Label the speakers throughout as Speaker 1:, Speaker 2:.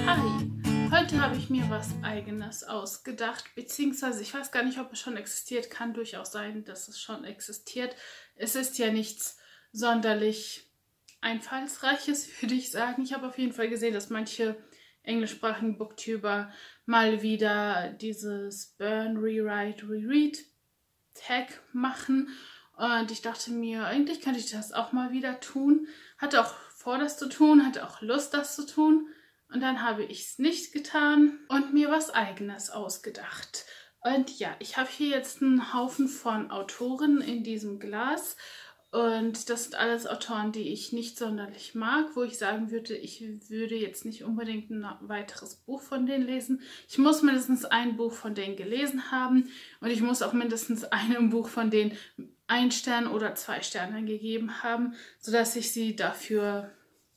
Speaker 1: Hi, heute habe ich mir was Eigenes ausgedacht, beziehungsweise ich weiß gar nicht, ob es schon existiert, kann durchaus sein, dass es schon existiert. Es ist ja nichts sonderlich Einfallsreiches, würde ich sagen. Ich habe auf jeden Fall gesehen, dass manche englischsprachigen Booktuber mal wieder dieses Burn, Rewrite, Reread Tag machen. Und ich dachte mir, eigentlich könnte ich das auch mal wieder tun. Hatte auch vor, das zu tun, hatte auch Lust, das zu tun. Und dann habe ich es nicht getan und mir was Eigenes ausgedacht. Und ja, ich habe hier jetzt einen Haufen von Autoren in diesem Glas. Und das sind alles Autoren, die ich nicht sonderlich mag, wo ich sagen würde, ich würde jetzt nicht unbedingt ein weiteres Buch von denen lesen. Ich muss mindestens ein Buch von denen gelesen haben und ich muss auch mindestens einem Buch von denen 1 Stern oder 2 Sterne gegeben haben, sodass ich sie dafür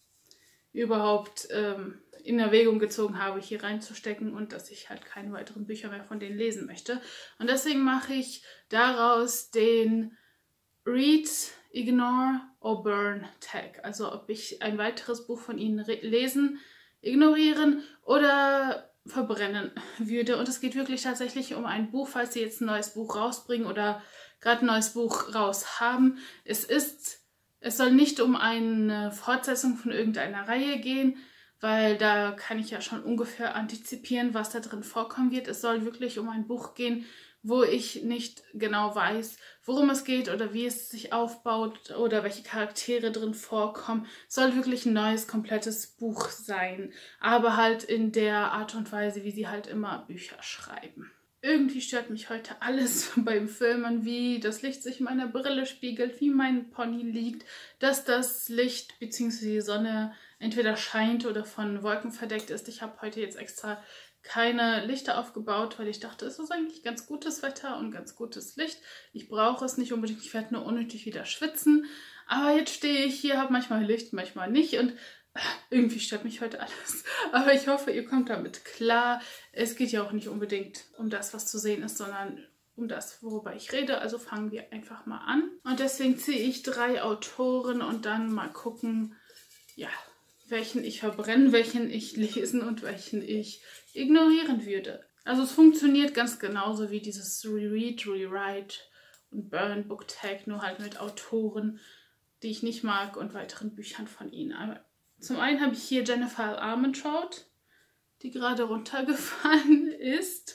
Speaker 1: überhaupt in Erwägung gezogen habe, hier reinzustecken und dass ich halt keine weiteren Bücher mehr von denen lesen möchte. Und deswegen mache ich daraus den Read, Ignore or Burn Tag. Also ob ich ein weiteres Buch von ihnen lesen, ignorieren oder verbrennen würde. Und es geht wirklich tatsächlich um ein Buch, falls sie jetzt ein neues Buch rausbringen oder gerade ein neues Buch raus haben. Es soll nicht um eine Fortsetzung von irgendeiner Reihe gehen, weil da kann ich ja schon ungefähr antizipieren, was da drin vorkommen wird. Es soll wirklich um ein Buch gehen, wo ich nicht genau weiß, worum es geht oder wie es sich aufbaut oder welche Charaktere drin vorkommen. Es soll wirklich ein neues, komplettes Buch sein, aber halt in der Art und Weise, wie sie halt immer Bücher schreiben. Irgendwie stört mich heute alles beim Filmen, wie das Licht sich in meiner Brille spiegelt, wie mein Pony liegt, dass das Licht bzw. die Sonne entweder scheint oder von Wolken verdeckt ist. Ich habe heute jetzt extra keine Lichter aufgebaut, weil ich dachte, es ist eigentlich ganz gutes Wetter und ganz gutes Licht. Ich brauche es nicht unbedingt, ich werde nur unnötig wieder schwitzen. Aber jetzt stehe ich hier, habe manchmal Licht, manchmal nicht und irgendwie stört mich heute alles. Aber ich hoffe, ihr kommt damit klar. Es geht ja auch nicht unbedingt um das, was zu sehen ist, sondern um das, worüber ich rede. Also fangen wir einfach mal an. Und deswegen ziehe ich 3 Autoren und dann mal gucken, ja, welchen ich verbrennen, welchen ich lesen und welchen ich ignorieren würde. Also es funktioniert ganz genauso wie dieses Reread, Rewrite und Burn Book Tag, nur halt mit Autoren, die ich nicht mag und weiteren Büchern von ihnen. Aber zum einen habe ich hier Jennifer Armentrout, die gerade runtergefallen ist.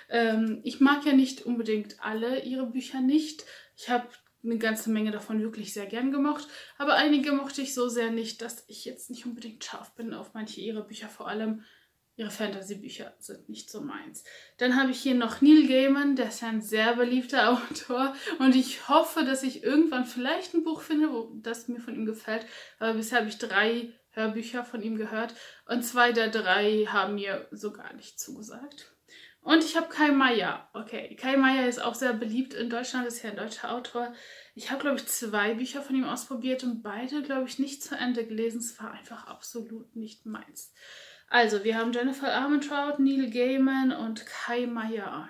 Speaker 1: Ich mag ja nicht unbedingt alle ihre Bücher nicht. Ich habe eine ganze Menge davon wirklich sehr gern gemocht, aber einige mochte ich so sehr nicht, dass ich jetzt nicht unbedingt scharf bin auf manche ihrer Bücher, vor allem ihre Fantasy-Bücher sind nicht so meins. Dann habe ich hier noch Neil Gaiman, der ist ja ein sehr beliebter Autor und ich hoffe, dass ich irgendwann vielleicht ein Buch finde, das mir von ihm gefällt, aber bisher habe ich 3 Hörbücher von ihm gehört und 2 der 3 haben mir so gar nicht zugesagt. Und ich habe Kai Meier. Okay, Kai Meier ist auch sehr beliebt in Deutschland, ist ja ein deutscher Autor. Ich habe, glaube ich, 2 Bücher von ihm ausprobiert und beide, glaube ich, nicht zu Ende gelesen. Es war einfach absolut nicht meins. Also, wir haben Jennifer Armentrout, Neil Gaiman und Kai Meier.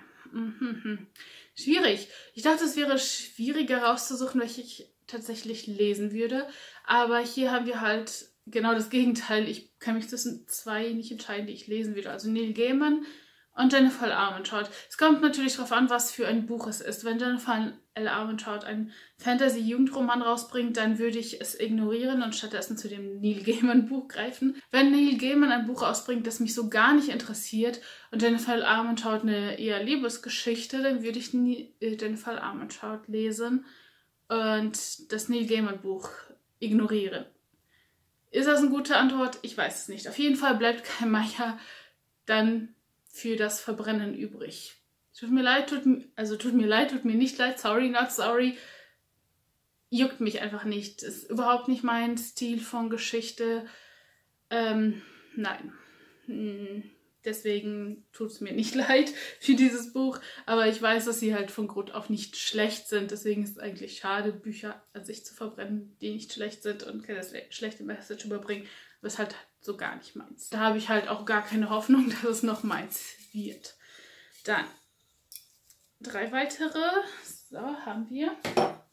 Speaker 1: Schwierig. Ich dachte, es wäre schwieriger rauszusuchen, welche ich tatsächlich lesen würde. Aber hier haben wir halt genau das Gegenteil. Ich kann mich zwischen 2 nicht entscheiden, die ich lesen würde. Also Neil Gaiman und Jennifer Armentrout. Es kommt natürlich darauf an, was für ein Buch es ist. Wenn Jennifer Armentrout einen Fantasy-Jugendroman rausbringt, dann würde ich es ignorieren und stattdessen zu dem Neil Gaiman-Buch greifen. Wenn Neil Gaiman ein Buch ausbringt, das mich so gar nicht interessiert und Jennifer Armentrout eine eher Liebesgeschichte, dann würde ich Jennifer Armentrout lesen und das Neil Gaiman-Buch ignorieren. Ist das eine gute Antwort? Ich weiß es nicht. Auf jeden Fall bleibt Kai Meier dann für das Verbrennen übrig. Tut mir leid, tut mir nicht leid, sorry, not sorry. Juckt mich einfach nicht. Ist überhaupt nicht mein Stil von Geschichte. Nein. Deswegen tut es mir nicht leid für dieses Buch. Aber ich weiß, dass sie halt von Grund auf nicht schlecht sind. Deswegen ist es eigentlich schade, Bücher an sich zu verbrennen, die nicht schlecht sind und keine schlechte Message überbringen. Aber es ist halt so gar nicht meins. Da habe ich halt auch gar keine Hoffnung, dass es noch meins wird. Dann 3 weitere. So, haben wir.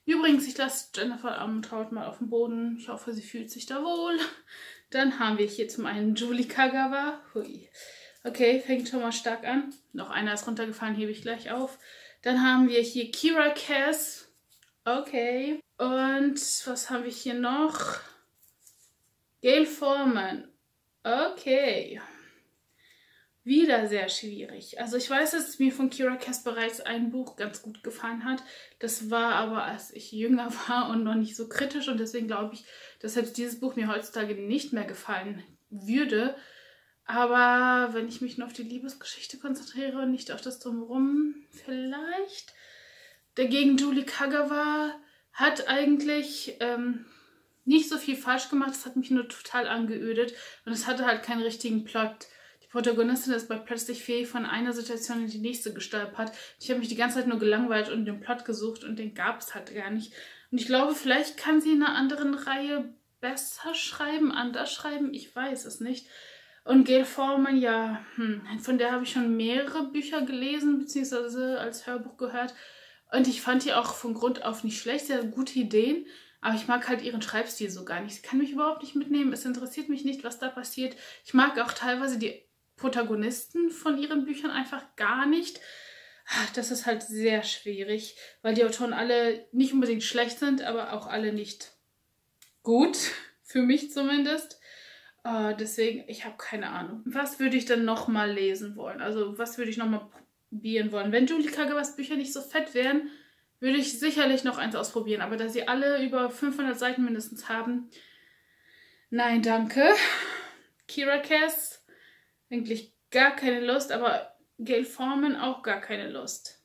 Speaker 1: Übrigens, ich lasse Jennifer Armentrout mal auf dem Boden. Ich hoffe, sie fühlt sich da wohl. Dann haben wir hier zum einen Julie Kagawa. Hui. Okay, fängt schon mal stark an. Noch einer ist runtergefallen, hebe ich gleich auf. Dann haben wir hier Kira Cass. Okay. Und was haben wir hier noch? Gayle Forman. Okay. Wieder sehr schwierig. Also ich weiß, dass mir von Kira Cass bereits ein Buch ganz gut gefallen hat. Das war aber, als ich jünger war und noch nicht so kritisch. Und deswegen glaube ich, dass selbst dieses Buch mir heutzutage nicht mehr gefallen würde. Aber wenn ich mich nur auf die Liebesgeschichte konzentriere und nicht auf das Drumherum, vielleicht. Dagegen Julie Kagawa hat eigentlich nicht so viel falsch gemacht. Das hat mich nur total angeödet. Und es hatte halt keinen richtigen Plot. Die Protagonistin ist bei Plötzlich fähig von einer Situation in die nächste gestolpert. Ich habe mich die ganze Zeit nur gelangweilt und den Plot gesucht und den gab es halt gar nicht. Und ich glaube, vielleicht kann sie in einer anderen Reihe besser schreiben, anders schreiben. Ich weiß es nicht. Und Gayle Forman, ja, von der habe ich schon mehrere Bücher gelesen, beziehungsweise als Hörbuch gehört. Und ich fand die auch von Grund auf nicht schlecht. Sie hat gute Ideen. Aber ich mag halt ihren Schreibstil so gar nicht. Sie kann mich überhaupt nicht mitnehmen. Es interessiert mich nicht, was da passiert. Ich mag auch teilweise die Protagonisten von ihren Büchern einfach gar nicht. Das ist halt sehr schwierig, weil die Autoren alle nicht unbedingt schlecht sind, aber auch alle nicht gut. Für mich zumindest. Deswegen, ich habe keine Ahnung. Was würde ich denn nochmal lesen wollen? Also was würde ich nochmal probieren wollen? Wenn Julie Kagawas Bücher nicht so fett wären, würde ich sicherlich noch eins ausprobieren. Aber da sie alle über 500 Seiten mindestens haben, nein, danke. Kira Cass, eigentlich gar keine Lust, aber Gayle Forman auch gar keine Lust.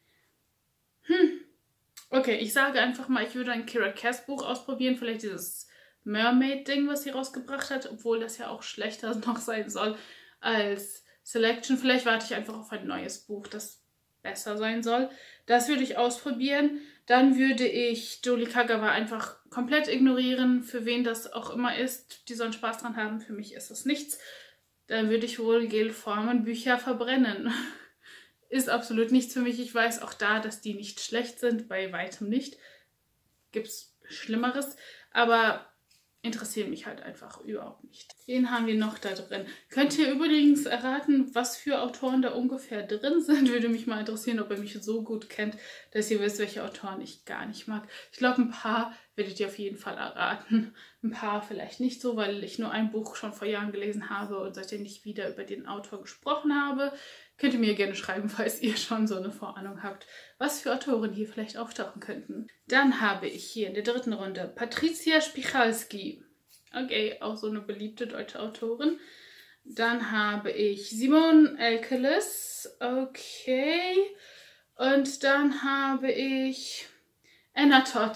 Speaker 1: Okay, ich sage einfach mal, ich würde ein Kira Cass Buch ausprobieren. Vielleicht dieses Mermaid-Ding, was sie rausgebracht hat, obwohl das ja auch schlechter noch sein soll als Selection. Vielleicht warte ich einfach auf ein neues Buch, das besser sein soll. Das würde ich ausprobieren. Dann würde ich Julie Kagawa einfach komplett ignorieren, für wen das auch immer ist. Die sollen Spaß dran haben, für mich ist das nichts. Dann würde ich wohl Gayle Forman Bücher verbrennen. Ist absolut nichts für mich. Ich weiß auch da, dass die nicht schlecht sind, bei weitem nicht. Gibt's Schlimmeres, aber interessieren mich halt einfach überhaupt nicht. Wen haben wir noch da drin? Könnt ihr übrigens erraten, was für Autoren da ungefähr drin sind? Würde mich mal interessieren, ob ihr mich so gut kennt, dass ihr wisst, welche Autoren ich gar nicht mag. Ich glaube, ein paar werdet ihr auf jeden Fall erraten. Ein paar vielleicht nicht so, weil ich nur ein Buch schon vor Jahren gelesen habe und seitdem nicht wieder über den Autor gesprochen habe. Könnt ihr mir gerne schreiben, falls ihr schon so eine Vorahnung habt, was für Autoren hier vielleicht auftauchen könnten. Dann habe ich hier in der dritten Runde Patricia Spichalski. Okay, auch so eine beliebte deutsche Autorin. Dann habe ich Simone Elkeles. Okay. Und dann habe ich Anna Todd.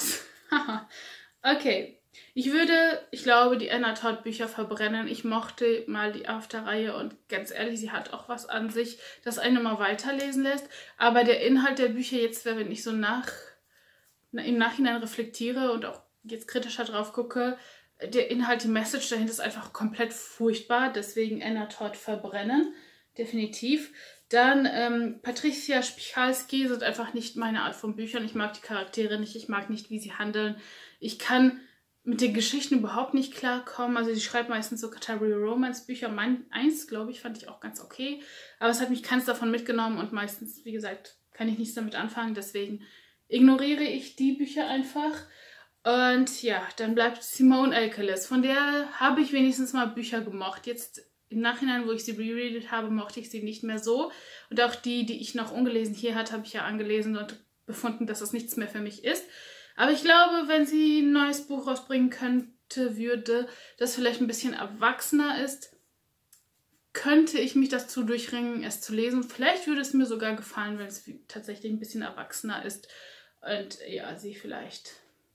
Speaker 1: Okay. Ich glaube, die Anna Todd Bücher verbrennen. Ich mochte mal die After-Reihe und ganz ehrlich, sie hat auch was an sich, das einen mal weiterlesen lässt. Aber der Inhalt der Bücher jetzt, wenn ich so im Nachhinein reflektiere und auch jetzt kritischer drauf gucke, der Inhalt, die Message dahinter ist einfach komplett furchtbar. Deswegen Anna Todd verbrennen, definitiv. Dann Patricia Spichalski sind einfach nicht meine Art von Büchern. Ich mag die Charaktere nicht, ich mag nicht, wie sie handeln. Ich kann mit den Geschichten überhaupt nicht klarkommen. Also sie schreibt meistens so Contemporary Romance Bücher. Eins, glaube ich, fand ich auch ganz okay. Aber es hat mich keins davon mitgenommen und meistens, wie gesagt, kann ich nichts damit anfangen. Deswegen ignoriere ich die Bücher einfach. Und ja, dann bleibt Simone Elkeles. Von der habe ich wenigstens mal Bücher gemocht. Jetzt im Nachhinein, wo ich sie rereadet habe, mochte ich sie nicht mehr so. Und auch die ich noch ungelesen hier hatte, habe ich ja angelesen und befunden, dass das nichts mehr für mich ist. Aber ich glaube, wenn sie ein neues Buch rausbringen könnte, würde das vielleicht ein bisschen erwachsener ist, könnte ich mich dazu durchringen, es zu lesen. Vielleicht würde es mir sogar gefallen, wenn es tatsächlich ein bisschen erwachsener ist und ja, sie vielleicht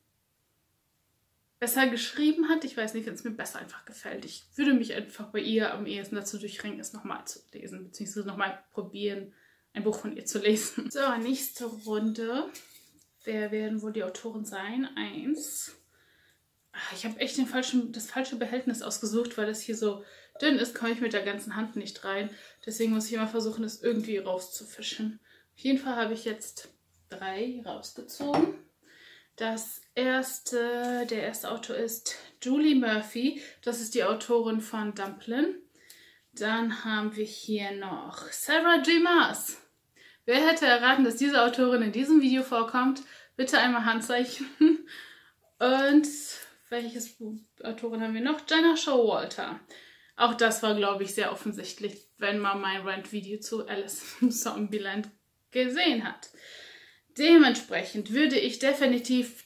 Speaker 1: besser geschrieben hat. Ich weiß nicht, wenn es mir besser einfach gefällt. Ich würde mich einfach bei ihr am ehesten dazu durchringen, es nochmal zu lesen, beziehungsweise nochmal probieren, ein Buch von ihr zu lesen. So, nächste Runde. Wer werden wohl die Autoren sein? 1. Ich habe echt das falsche Behältnis ausgesucht, weil das hier so dünn ist, komme ich mit der ganzen Hand nicht rein. Deswegen muss ich immer versuchen, das irgendwie rauszufischen. Auf jeden Fall habe ich jetzt 3 rausgezogen. Der erste Autor ist Julie Murphy. Das ist die Autorin von Dumplin'. Dann haben wir hier noch Sarah J. Maas. Wer hätte erraten, dass diese Autorin in diesem Video vorkommt? Bitte einmal Handzeichen. Und welches Autorin haben wir noch? Jenna Showalter. Auch das war, glaube ich, sehr offensichtlich, wenn man mein Rant-Video zu Alice im Zombieland gesehen hat. Dementsprechend würde ich definitiv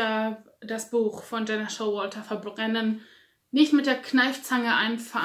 Speaker 1: das Buch von Jenna Showalter verbrennen. Nicht mit der Kneifzange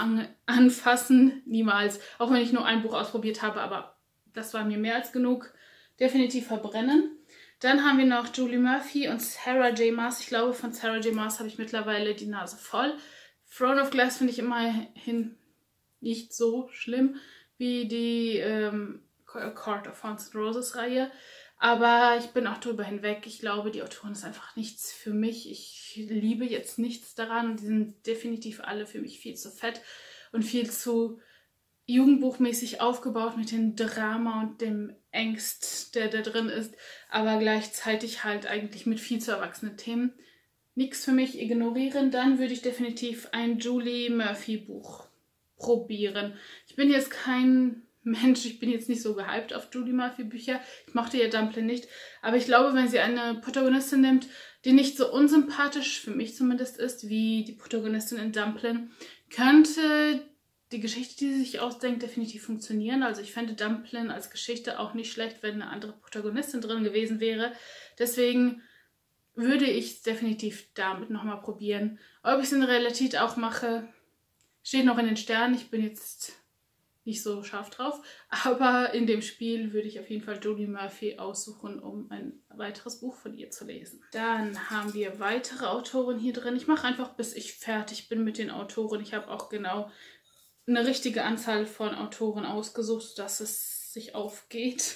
Speaker 1: anfassen, niemals. Auch wenn ich nur ein Buch ausprobiert habe, aber das war mir mehr als genug. Definitiv verbrennen. Dann haben wir noch Julie Murphy und Sarah J. Maas. Ich glaube, von Sarah J. Maas habe ich mittlerweile die Nase voll. Throne of Glass finde ich immerhin nicht so schlimm wie die Court of Thorns and Roses Reihe. Aber ich bin auch drüber hinweg. Ich glaube, die Autorin ist einfach nichts für mich. Ich liebe jetzt nichts daran. Die sind definitiv alle für mich viel zu fett und viel zu jugendbuchmäßig aufgebaut mit dem Drama und dem Angst, der da drin ist. Aber gleichzeitig halt eigentlich mit viel zu erwachsenen Themen. Nichts für mich ignorieren. Dann würde ich definitiv ein Julie Murphy Buch probieren. Ich bin jetzt kein Mensch, ich bin jetzt nicht so gehypt auf Julie Murphy Bücher. Ich mochte ja Dumplin' nicht. Aber ich glaube, wenn sie eine Protagonistin nimmt, die nicht so unsympathisch, für mich zumindest ist, wie die Protagonistin in Dumplin', könnte die Geschichte, die sie sich ausdenkt, definitiv funktionieren. Also ich fände Dumplin' als Geschichte auch nicht schlecht, wenn eine andere Protagonistin drin gewesen wäre. Deswegen würde ich es definitiv damit nochmal probieren. Ob ich es in Realität auch mache, steht noch in den Sternen. Ich bin jetzt nicht so scharf drauf. Aber in dem Spiel würde ich auf jeden Fall Julie Murphy aussuchen, um ein weiteres Buch von ihr zu lesen. Dann haben wir weitere Autoren hier drin. Ich mache einfach, bis ich fertig bin mit den Autoren. Ich habe auch genau eine richtige Anzahl von Autoren ausgesucht, dass es sich aufgeht.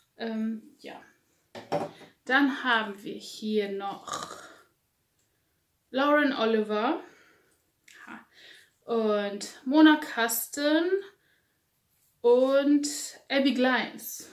Speaker 1: Ja. Dann haben wir hier noch Lauren Oliver und Mona Kasten und Abby Glines.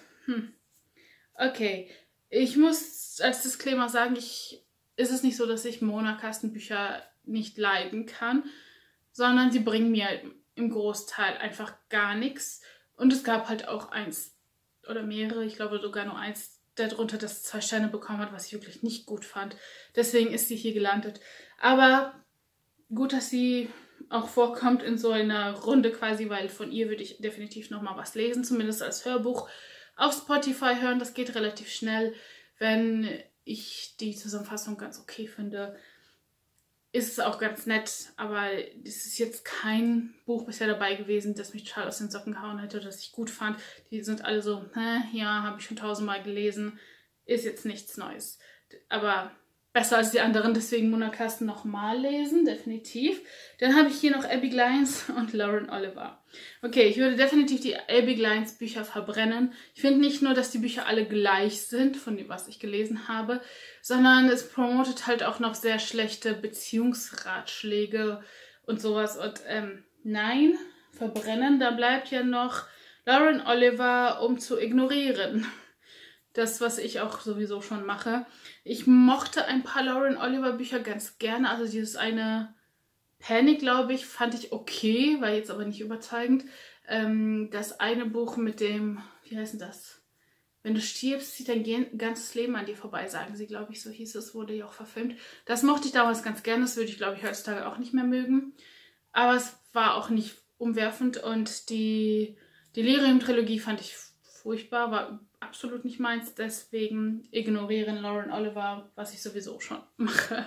Speaker 1: Okay, ich muss als Disclaimer sagen, ist es nicht so, dass ich Mona Kasten Bücher nicht leiden kann, sondern sie bringen mir im Großteil einfach gar nichts. Und es gab halt auch eins oder mehrere, ich glaube sogar nur eins darunter, das 2 Sterne bekommen hat, was ich wirklich nicht gut fand. Deswegen ist sie hier gelandet. Aber gut, dass sie auch vorkommt in so einer Runde quasi, weil von ihr würde ich definitiv nochmal was lesen, zumindest als Hörbuch auf Spotify hören. Das geht relativ schnell. Wenn ich die Zusammenfassung ganz okay finde, ist es auch ganz nett, aber es ist jetzt kein Buch bisher dabei gewesen, das mich total aus den Socken gehauen hätte, das ich gut fand. Die sind alle so, ja, habe ich schon 1000-mal gelesen, ist jetzt nichts Neues. Aber besser als die anderen, deswegen Mona Kasten nochmal lesen, definitiv. Dann habe ich hier noch Abby Glines und Lauren Oliver. Okay, ich würde definitiv die Abby Glines Bücher verbrennen. Ich finde nicht nur, dass die Bücher alle gleich sind, von dem, was ich gelesen habe, sondern es promotet halt auch noch sehr schlechte Beziehungsratschläge und sowas. Und nein, verbrennen, da bleibt ja noch Lauren Oliver, um zu ignorieren. Das, was ich auch sowieso schon mache. Ich mochte ein paar Lauren Oliver Bücher ganz gerne. Also dieses eine Panic, glaube ich, fand ich okay, war jetzt aber nicht überzeugend. Das eine Buch mit dem, wie heißt denn das? Wenn du stirbst, zieht dein ganzes Leben an dir vorbei, sagen sie, glaube ich, so hieß es, wurde ja auch verfilmt. Das mochte ich damals ganz gerne, das würde ich, glaube ich, heutzutage auch nicht mehr mögen. Aber es war auch nicht umwerfend und die Delirium-Trilogie fand ich furchtbar, war absolut nicht meins, deswegen ignorieren Lauren Oliver, was ich sowieso schon mache.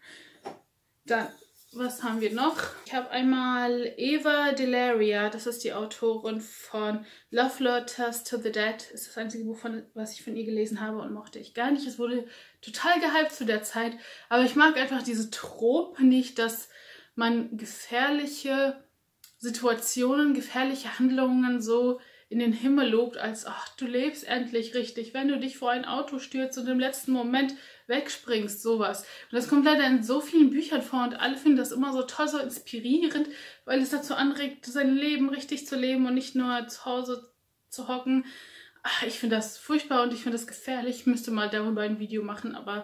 Speaker 1: Dann, was haben wir noch? Ich habe einmal Eva Delaria, das ist die Autorin von Love Letters to the Dead. Ist das einzige Buch, was ich von ihr gelesen habe und mochte ich gar nicht. Es wurde total gehypt zu der Zeit, aber ich mag einfach diese Trope nicht, dass man gefährliche Situationen, gefährliche Handlungen so in den Himmel lobt, als ach, du lebst endlich richtig, wenn du dich vor ein Auto stürzt und im letzten Moment wegspringst, sowas. Und das kommt leider in so vielen Büchern vor und alle finden das immer so toll, so inspirierend, weil es dazu anregt, sein Leben richtig zu leben und nicht nur zu Hause zu hocken. Ach, ich finde das furchtbar und ich finde das gefährlich. Ich müsste mal darüber ein Video machen, aber ich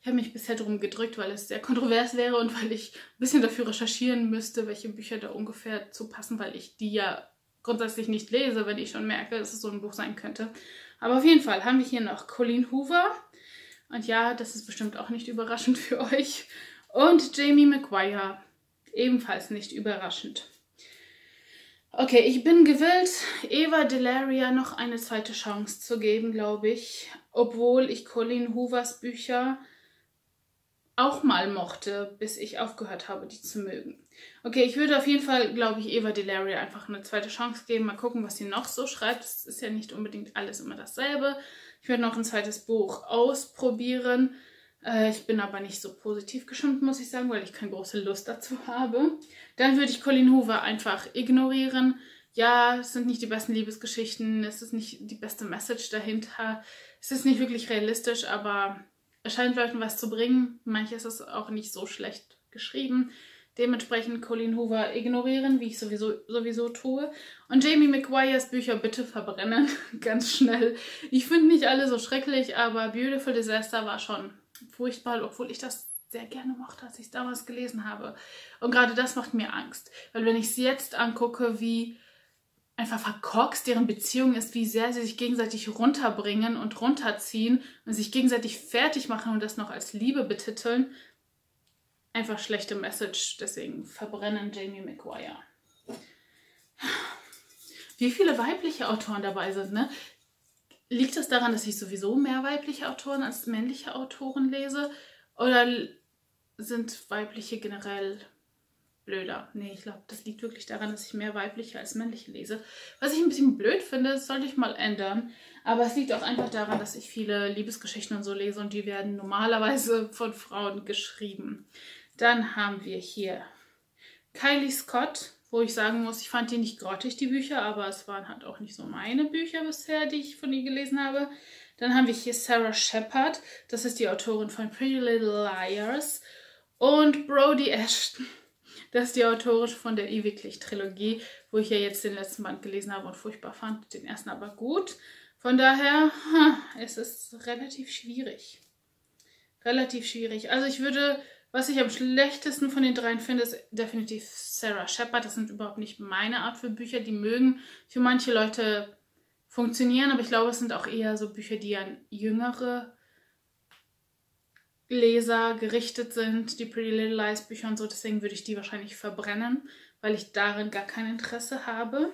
Speaker 1: Ich habe mich bisher darum gedrückt, weil es sehr kontrovers wäre und weil ich ein bisschen dafür recherchieren müsste, welche Bücher da ungefähr zu passen, weil ich die ja grundsätzlich nicht lese, wenn ich schon merke, dass es so ein Buch sein könnte. Aber auf jeden Fall haben wir hier noch Colleen Hoover. Und ja, das ist bestimmt auch nicht überraschend für euch. Und Jamie Maguire. Ebenfalls nicht überraschend. Okay, ich bin gewillt, Eva Delaria noch eine zweite Chance zu geben, glaube ich. Obwohl ich Colleen Hoovers Bücher auch mal mochte, bis ich aufgehört habe, die zu mögen. Okay, ich würde auf jeden Fall, glaube ich, Eva Delaria einfach eine zweite Chance geben. Mal gucken, was sie noch so schreibt. Es ist ja nicht unbedingt alles immer dasselbe. Ich werde noch ein zweites Buch ausprobieren. Ich bin aber nicht so positiv gestimmt, muss ich sagen, weil ich keine große Lust dazu habe. Dann würde ich Colleen Hoover einfach ignorieren. Ja, es sind nicht die besten Liebesgeschichten, es ist nicht die beste Message dahinter. Es ist nicht wirklich realistisch, aber es scheint Leuten was zu bringen. Manches ist auch nicht so schlecht geschrieben. Dementsprechend Colleen Hoover ignorieren, wie ich sowieso tue. Und Jamie Maguires Bücher bitte verbrennen, ganz schnell. Ich finde nicht alle so schrecklich, aber Beautiful Disaster war schon furchtbar, obwohl ich das sehr gerne mochte, als ich es damals gelesen habe. Und gerade das macht mir Angst. Weil wenn ich es jetzt angucke, wie einfach verkorkst deren Beziehung ist, wie sehr sie sich gegenseitig runterbringen und runterziehen und sich gegenseitig fertig machen und das noch als Liebe betiteln, einfach schlechte Message. Deswegen verbrennen Jamie Maguire. Wie viele weibliche Autoren dabei sind, ne? Liegt das daran, dass ich sowieso mehr weibliche Autoren als männliche Autoren lese? Oder sind weibliche generell blöder? Nee, ich glaube, das liegt wirklich daran, dass ich mehr weibliche als männliche lese. Was ich ein bisschen blöd finde, das sollte ich mal ändern. Aber es liegt auch einfach daran, dass ich viele Liebesgeschichten und so lese und die werden normalerweise von Frauen geschrieben. Dann haben wir hier Kylie Scott, wo ich sagen muss, ich fand die nicht grottig, die Bücher, aber es waren halt auch nicht so meine Bücher bisher, die ich von ihr gelesen habe. Dann haben wir hier Sarah Shepard, das ist die Autorin von Pretty Little Liars. Und Brodie Ashton, das ist die Autorin von der Ewiglich-Trilogie, wo ich ja jetzt den letzten Band gelesen habe und furchtbar fand, den ersten aber gut. Von daher, es ist relativ schwierig. Relativ schwierig. Also ich würde... Was ich am schlechtesten von den dreien finde, ist definitiv Sarah Shepard. Das sind überhaupt nicht meine Art für Bücher. Die mögen für manche Leute funktionieren, aber ich glaube, es sind auch eher so Bücher, die an jüngere Leser gerichtet sind. Die Pretty Little Lies Bücher und so. Deswegen würde ich die wahrscheinlich verbrennen, weil ich darin gar kein Interesse habe.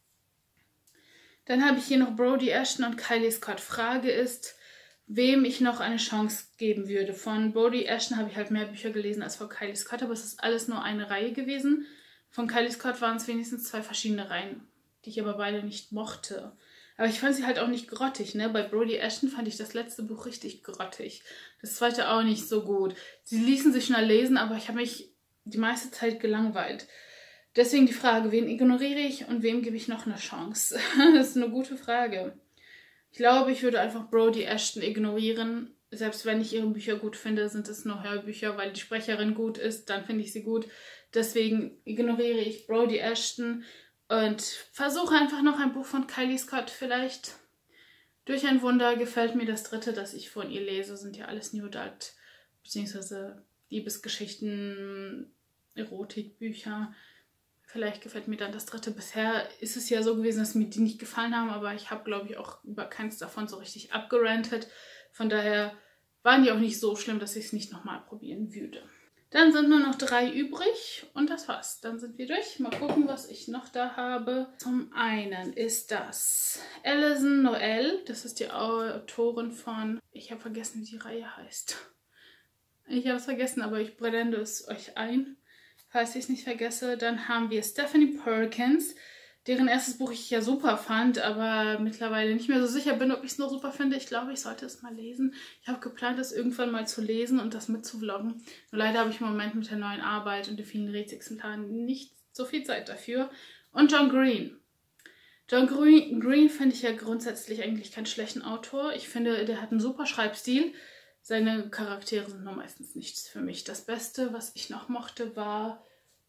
Speaker 1: Dann habe ich hier noch Brodie Ashton und Kylie Scott. Frage ist, wem ich noch eine Chance geben würde. Von Brodie Ashton habe ich halt mehr Bücher gelesen als von Kylie Scott, aber es ist alles nur eine Reihe gewesen. Von Kylie Scott waren es wenigstens 2 verschiedene Reihen, die ich aber beide nicht mochte. Aber ich fand sie halt auch nicht grottig, ne? Bei Brodie Ashton fand ich das letzte Buch richtig grottig. Das zweite auch nicht so gut. Sie ließen sich schnell lesen, aber ich habe mich die meiste Zeit gelangweilt. Deswegen die Frage, wen ignoriere ich und wem gebe ich noch eine Chance? Das ist eine gute Frage. Ich glaube, ich würde einfach Brodie Ashton ignorieren. Selbst wenn ich ihre Bücher gut finde, sind es nur Hörbücher, weil die Sprecherin gut ist, dann finde ich sie gut. Deswegen ignoriere ich Brodie Ashton und versuche einfach noch ein Buch von Kylie Scott. Vielleicht durch ein Wunder gefällt mir das dritte, das ich von ihr lese. Sind ja alles New Adult, beziehungsweise Liebesgeschichten, Erotikbücher. Vielleicht gefällt mir dann das dritte. Bisher ist es ja so gewesen, dass mir die nicht gefallen haben, aber ich habe, glaube ich, auch über keins davon so richtig abgerantet. Von daher waren die auch nicht so schlimm, dass ich es nicht nochmal probieren würde. Dann sind nur noch 3 übrig und das war's. Dann sind wir durch. Mal gucken, was ich noch da habe. Zum einen ist das Alison Noel. Das ist die Autorin von... Ich habe vergessen, wie die Reihe heißt. Ich habe es vergessen, aber ich blende es euch ein, falls ich es nicht vergesse. Dann haben wir Stephanie Perkins, deren erstes Buch ich ja super fand, aber mittlerweile nicht mehr so sicher bin, ob ich es noch super finde. Ich glaube, ich sollte es mal lesen. Ich habe geplant, es irgendwann mal zu lesen und das mitzuvloggen. Nur leider habe ich im Moment mit der neuen Arbeit und den vielen Rätsexemplaren nicht so viel Zeit dafür. Und John Green. John Green finde ich ja grundsätzlich eigentlich keinen schlechten Autor. Ich finde, der hat einen super Schreibstil. Seine Charaktere sind nur meistens nichts für mich. Das Beste, was ich noch mochte, war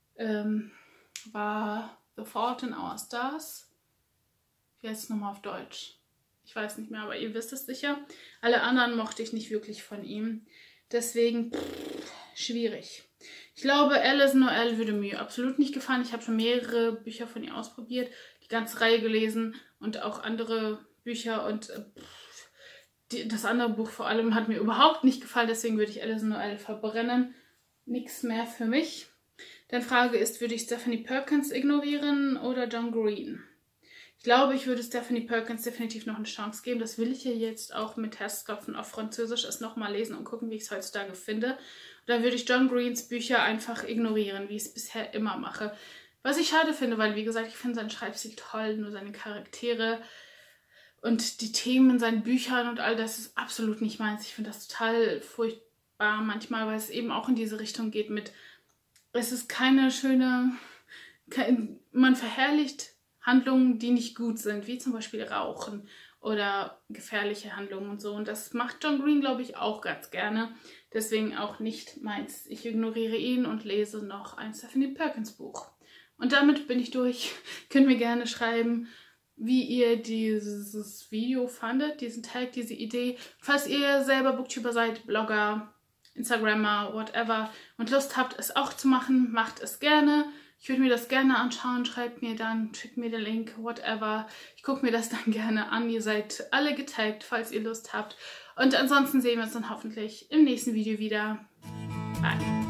Speaker 1: The Fault in Our Stars. Wie heißt es nochmal auf Deutsch? Ich weiß nicht mehr, aber ihr wisst es sicher. Alle anderen mochte ich nicht wirklich von ihm. Deswegen schwierig. Ich glaube, Alice Noel würde mir absolut nicht gefallen. Ich habe schon mehrere Bücher von ihr ausprobiert, die ganze Reihe gelesen und auch andere Bücher und das andere Buch vor allem hat mir überhaupt nicht gefallen. Deswegen würde ich Alice Noel verbrennen. Nichts mehr für mich. Dann Frage ist, würde ich Stephanie Perkins ignorieren oder John Green? Ich glaube, ich würde Stephanie Perkins definitiv noch eine Chance geben. Das will ich ja jetzt auch mit Herzklopfen auf Französisch erst nochmal lesen und gucken, wie ich es heutzutage finde. Und dann würde ich John Greens Bücher einfach ignorieren, wie ich es bisher immer mache. Was ich schade finde, weil, wie gesagt, ich finde seinen Schreibstil toll, nur seine Charaktere und die Themen in seinen Büchern und all das ist absolut nicht meins. Ich finde das total furchtbar manchmal, weil es eben auch in diese Richtung geht mit, es ist keine schöne, man verherrlicht Handlungen, die nicht gut sind, wie zum Beispiel Rauchen oder gefährliche Handlungen und so. Und das macht John Green, glaube ich, auch ganz gerne. Deswegen auch nicht meins. Ich ignoriere ihn und lese noch ein Stephanie Perkins Buch. Und damit bin ich durch. Könnt mir gerne schreiben, wie ihr dieses Video fandet, diesen Tag, diese Idee. Falls ihr selber Booktuber seid, Blogger, Instagrammer, whatever und Lust habt, es auch zu machen, macht es gerne. Ich würde mir das gerne anschauen, schreibt mir dann, schickt mir den Link, whatever. Ich gucke mir das dann gerne an. Ihr seid alle getaggt, falls ihr Lust habt. Und ansonsten sehen wir uns dann hoffentlich im nächsten Video wieder. Bye.